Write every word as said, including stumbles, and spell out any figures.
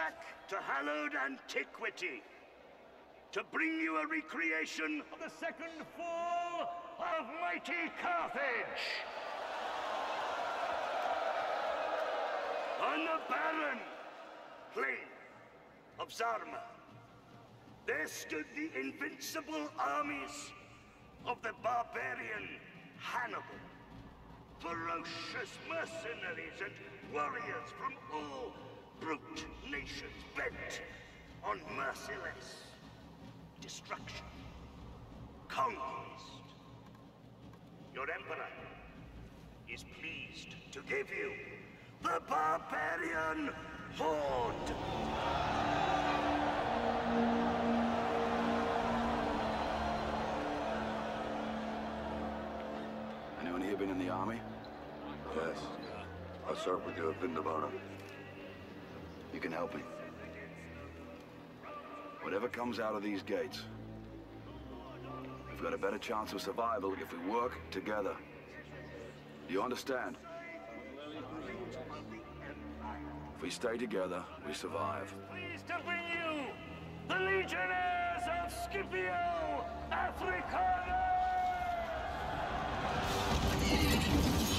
back to hallowed antiquity to bring you a recreation of the second fall of mighty Carthage. On the barren plain of Zarma, there stood the invincible armies of the barbarian Hannibal. Ferocious mercenaries and warriors from all brute nations bent on merciless destruction, conquest. Your emperor is pleased to give you the barbarian horde. Anyone here been in the army? Yes. I served with you at Vindavana. You can help me. Whatever comes out of these gates, we've got a better chance of survival if we work together. Do you understand? If we stay together, we survive. Pleased to bring you the Legionnaires of Scipio Africana!